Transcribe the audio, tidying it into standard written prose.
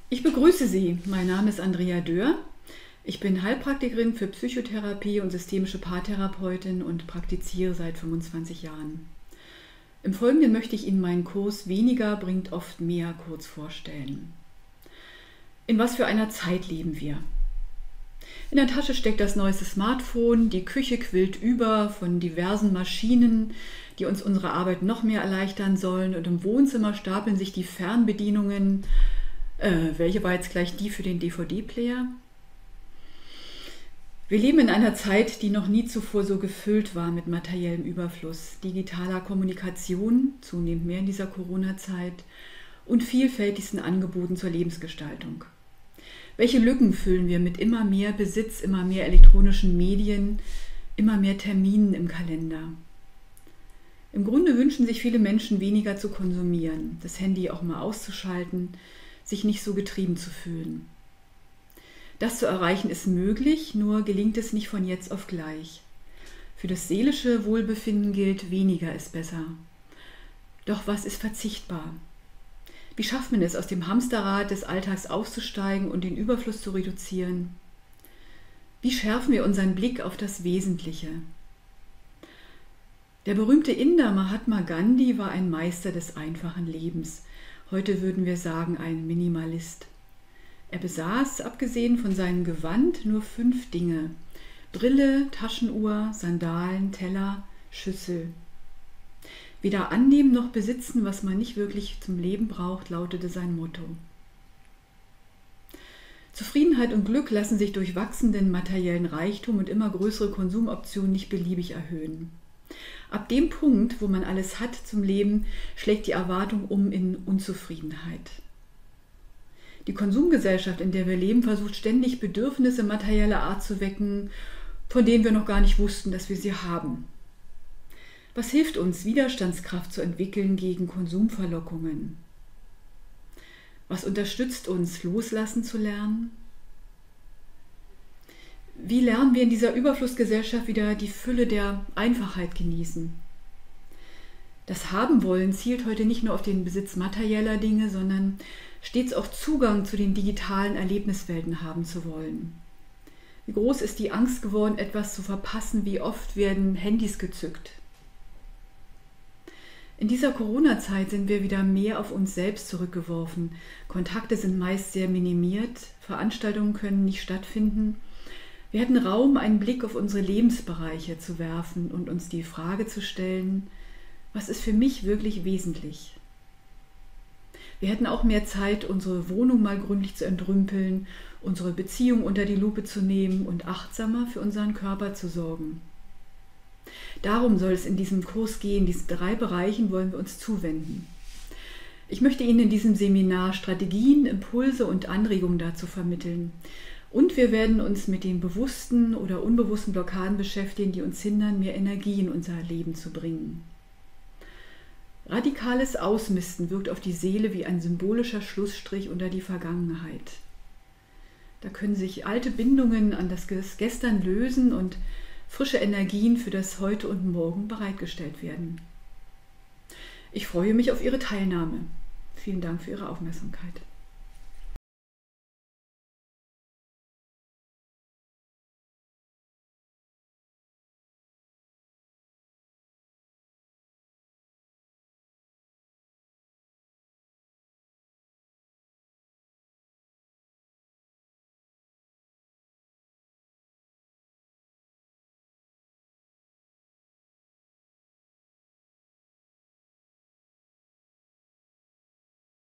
Ich begrüße Sie. Mein Name ist Andrea Döhr. Ich bin Heilpraktikerin für Psychotherapie und systemische Paartherapeutin und praktiziere seit 25 Jahren. Im Folgenden möchte ich Ihnen meinen Kurs Weniger bringt oft mehr kurz vorstellen. In was für einer Zeit leben wir? In der Tasche steckt das neueste Smartphone, die Küche quillt über von diversen Maschinen, die uns unsere Arbeit noch mehr erleichtern sollen, und im Wohnzimmer stapeln sich die Fernbedienungen. Welche war jetzt gleich die für den DVD-Player? Wir leben in einer Zeit, die noch nie zuvor so gefüllt war mit materiellem Überfluss, digitaler Kommunikation, zunehmend mehr in dieser Corona-Zeit, und vielfältigsten Angeboten zur Lebensgestaltung. Welche Lücken füllen wir mit immer mehr Besitz, immer mehr elektronischen Medien, immer mehr Terminen im Kalender? Im Grunde wünschen sich viele Menschen, weniger zu konsumieren, das Handy auch mal auszuschalten, sich nicht so getrieben zu fühlen. Das zu erreichen ist möglich, nur gelingt es nicht von jetzt auf gleich. Für das seelische Wohlbefinden gilt, weniger ist besser. Doch was ist verzichtbar? Wie schafft man es, aus dem Hamsterrad des Alltags auszusteigen und den Überfluss zu reduzieren? Wie schärfen wir unseren Blick auf das Wesentliche? Der berühmte Inder Mahatma Gandhi war ein Meister des einfachen Lebens. Heute würden wir sagen, ein Minimalist. Er besaß, abgesehen von seinem Gewand, nur 5 Dinge: Brille, Taschenuhr, Sandalen, Teller, Schüssel. Weder annehmen noch besitzen, was man nicht wirklich zum Leben braucht, lautete sein Motto. Zufriedenheit und Glück lassen sich durch wachsenden materiellen Reichtum und immer größere Konsumoptionen nicht beliebig erhöhen. Ab dem Punkt, wo man alles hat zum Leben, schlägt die Erwartung um in Unzufriedenheit. Die Konsumgesellschaft, in der wir leben, versucht ständig Bedürfnisse materieller Art zu wecken, von denen wir noch gar nicht wussten, dass wir sie haben. Was hilft uns, Widerstandskraft zu entwickeln gegen Konsumverlockungen? Was unterstützt uns, loslassen zu lernen? Wie lernen wir in dieser Überflussgesellschaft wieder die Fülle der Einfachheit genießen? Das Haben-Wollen zielt heute nicht nur auf den Besitz materieller Dinge, sondern stets auch Zugang zu den digitalen Erlebniswelten haben zu wollen. Wie groß ist die Angst geworden, etwas zu verpassen? Wie oft werden Handys gezückt? In dieser Corona-Zeit sind wir wieder mehr auf uns selbst zurückgeworfen. Kontakte sind meist sehr minimiert, Veranstaltungen können nicht stattfinden. Wir hatten Raum, einen Blick auf unsere Lebensbereiche zu werfen und uns die Frage zu stellen: Was ist für mich wirklich wesentlich? Wir hätten auch mehr Zeit, unsere Wohnung mal gründlich zu entrümpeln, unsere Beziehung unter die Lupe zu nehmen und achtsamer für unseren Körper zu sorgen. Darum soll es in diesem Kurs gehen. Diesen 3 Bereichen wollen wir uns zuwenden. Ich möchte Ihnen in diesem Seminar Strategien, Impulse und Anregungen dazu vermitteln. Und wir werden uns mit den bewussten oder unbewussten Blockaden beschäftigen, die uns hindern, mehr Energie in unser Leben zu bringen. Radikales Ausmisten wirkt auf die Seele wie ein symbolischer Schlussstrich unter die Vergangenheit. Da können sich alte Bindungen an das Gestern lösen und frische Energien für das Heute und Morgen bereitgestellt werden. Ich freue mich auf Ihre Teilnahme. Vielen Dank für Ihre Aufmerksamkeit.